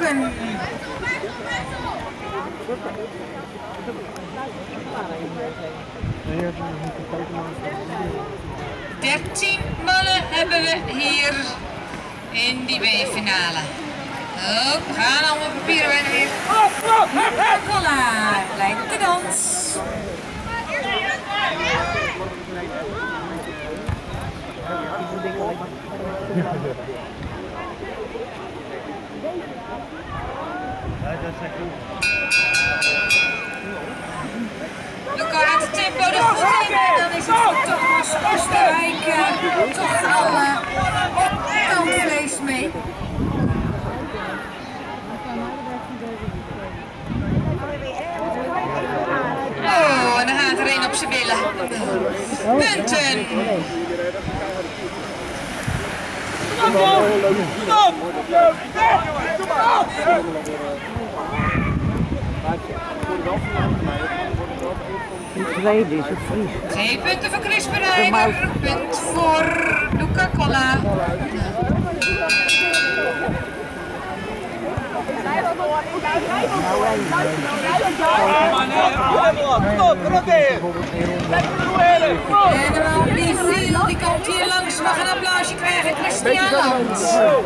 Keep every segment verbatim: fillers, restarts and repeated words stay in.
punten. dertien mannen hebben we hier in die B-finale. Oh, we gaan allemaal papieren bijna weer. Voilà, lijkt de dans. Luca gaat het tempo er goed in en dan is het voor Thomas Oostenrijk uh, toch al uh, op tandvlees mee. Oh, en dan gaat er een op zijn billen. Punten! De tweede is het Fries. Twee punten voor Chris Bereider, een punt voor Luca Colla. En de Liefil, die komt hier langs, mag een applausje krijgen, Christian Land.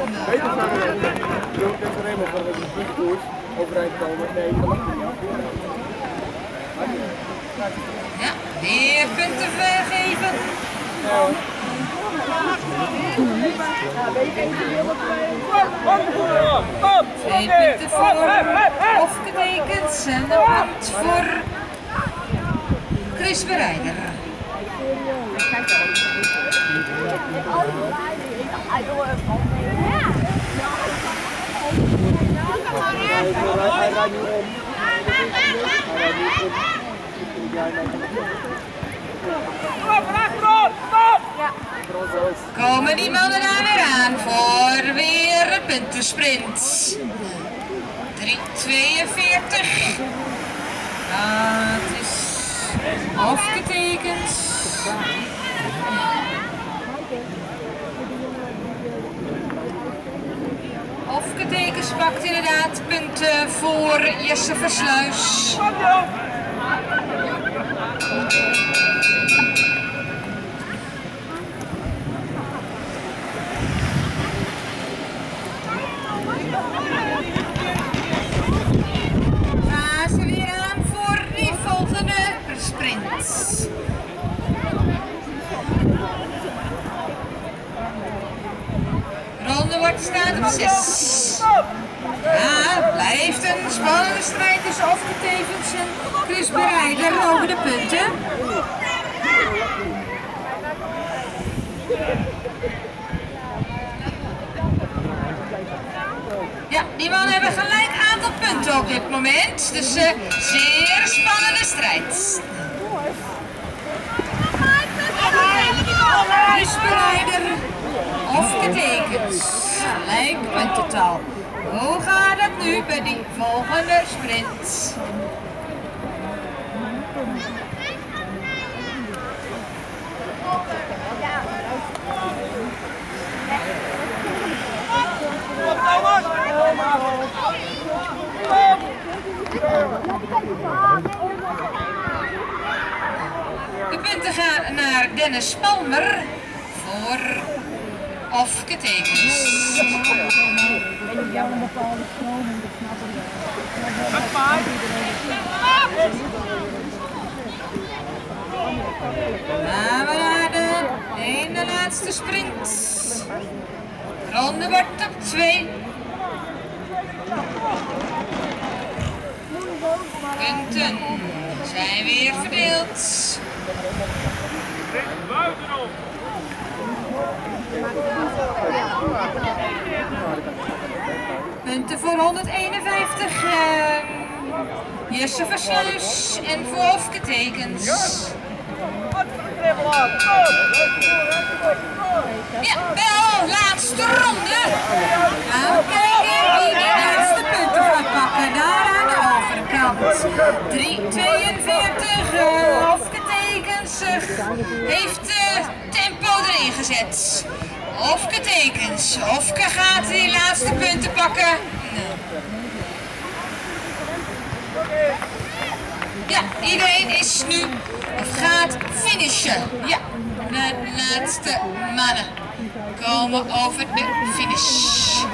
Ja, weer punten vergeven. Twee punten voor Hofgetekens en een punt voor Chris Bereider. Komen die mannen daar weer aan voor weer een puntensprint. drie tweeënveertig. Dat is afgetekend. Afgetekend pakt inderdaad punten voor Jesse Versluis. Gaan ze weer aan voor die volgende sprint. Ronde wordt staat op zes. Ja, blijft een spannende strijd tussen Hofgetekens en Chris Bereider over de punten. Ja, die mannen hebben gelijk aantal punten op dit moment. Dus uh, zeer spannende strijd. Chris Bereider, Hofgetekens, gelijk puntental. Hoe gaat het nu bij die volgende sprint? De punten gaan naar Dennis Palmer voor Hofgetekens. Maar we naar de ene laatste sprint. Ronde wordt op twee. Punten zijn weer verdeeld. Punten voor honderdeenenvijftig. Uh, Jesse Versluis en voor Hofgetekens. Ja, wel, laatste ronde. Gaan we kijken wie de laatste punten gaat pakken. Daar aan de overkant. drie tweeënveertig. Uh, Hofgetekens uh, heeft uh, tempo erin gezet. Hofgetekens. Hofke gaat die laatste punten pakken. Ja, iedereen is nu of gaat finishen. Ja, de laatste mannen komen over de finish.